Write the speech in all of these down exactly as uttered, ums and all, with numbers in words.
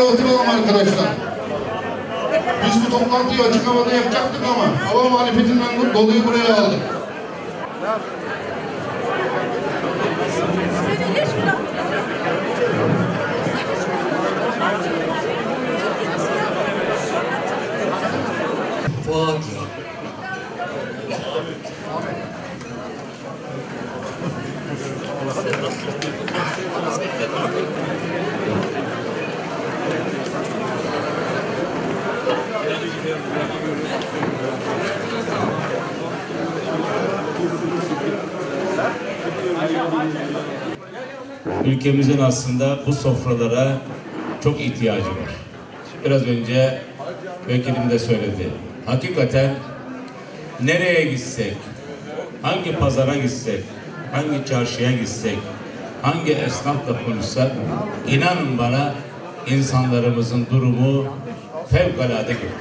hatırlayalım arkadaşlar. Biz bu toplantıyı açık havada yapacaktık ama hava muhalefetinden dolayı buraya aldık. Fuat. Ülkemizin aslında bu sofralara çok ihtiyacı var. Biraz önce vekilim de söyledi. Hakikaten nereye gitsek, hangi pazara gitsek, hangi çarşıya gitsek, hangi esnafla konuşsak, inanın bana insanlarımızın durumu fevkalade kötü.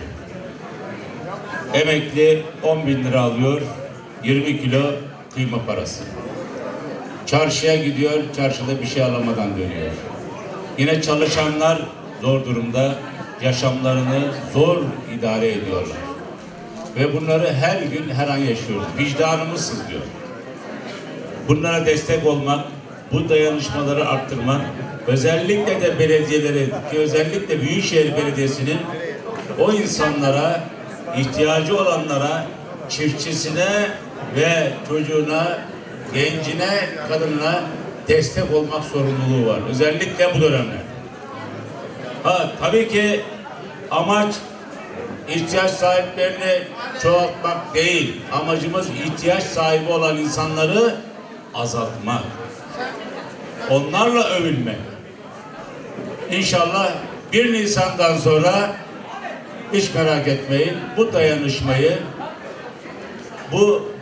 Emekli on bin lira alıyor, yirmi kilo kıyma parası. Çarşıya gidiyor, çarşıda bir şey alamadan dönüyor. Yine çalışanlar zor durumda, yaşamlarını zor idare ediyorlar. Ve bunları her gün, her an yaşıyoruz. Vicdanımız sızlıyor. Bunlara destek olmak, bu dayanışmaları arttırmak, özellikle de belediyeleri, özellikle Büyükşehir Belediyesi'nin o insanlara, ihtiyacı olanlara, çiftçisine ve çocuğuna, gencine, kadınına destek olmak sorumluluğu var. Özellikle bu dönemde. Ha, tabii ki amaç ihtiyaç sahiplerini çoğaltmak değil. Amacımız ihtiyaç sahibi olan insanları azaltmak. Onlarla övünmek. İnşallah bir Nisan'dan sonra hiç merak etmeyin, bu dayanışmayı, bu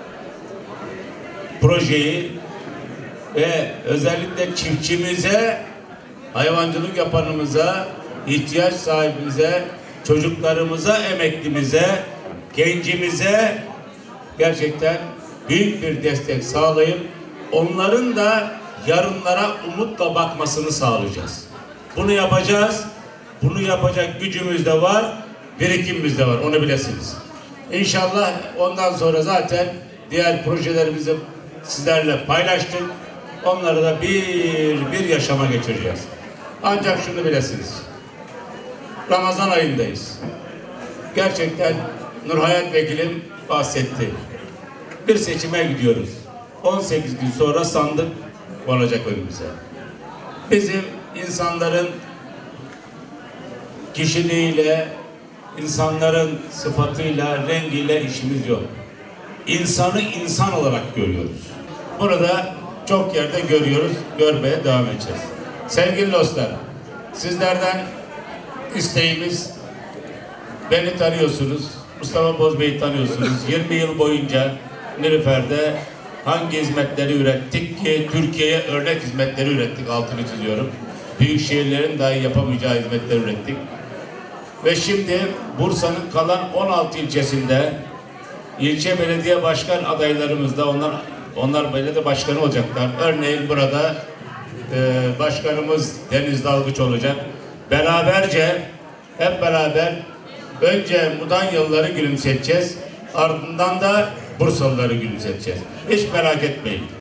projeyi ve özellikle çiftçimize, hayvancılık yapanımıza, ihtiyaç sahibimize, çocuklarımıza, emeklimize, gencimize gerçekten büyük bir destek sağlayıp onların da yarınlara umutla bakmasını sağlayacağız. Bunu yapacağız. Bunu yapacak gücümüz de var, birikimimiz de var. Onu bilesiniz. İnşallah ondan sonra zaten diğer projelerimizi sizlerle paylaştık. Onları da bir bir yaşama geçireceğiz. Ancak şunu bilesiniz. Ramazan ayındayız. Gerçekten Nurhayat Vekilim bahsetti. Bir seçime gidiyoruz. on sekiz gün sonra sandık olacak önümüze. Bizim insanların kişiliğiyle, insanların sıfatıyla, rengiyle işimiz yok. İnsanı insan olarak görüyoruz. Burada çok yerde görüyoruz, görmeye devam edeceğiz. Sevgili dostlar, sizlerden isteğimiz, beni tanıyorsunuz, Mustafa Bozbey'i tanıyorsunuz. yirmi yıl boyunca Nilüfer'de hangi hizmetleri ürettik ki Türkiye'ye örnek hizmetleri ürettik, altını çiziyorum. Büyük şehirlerin dahi yapamayacağı hizmetleri ürettik. Ve şimdi Bursa'nın kalan on altı ilçesinde ilçe belediye başkan adaylarımız da onlar onlar belediye başkanı olacaklar. Örneğin burada e, başkanımız Deniz Dalgıç olacak. Beraberce hep beraber önce Mudanyalıları gülümseteceğiz. Ardından da Bursalıları gülümseteceğiz. Hiç merak etmeyin.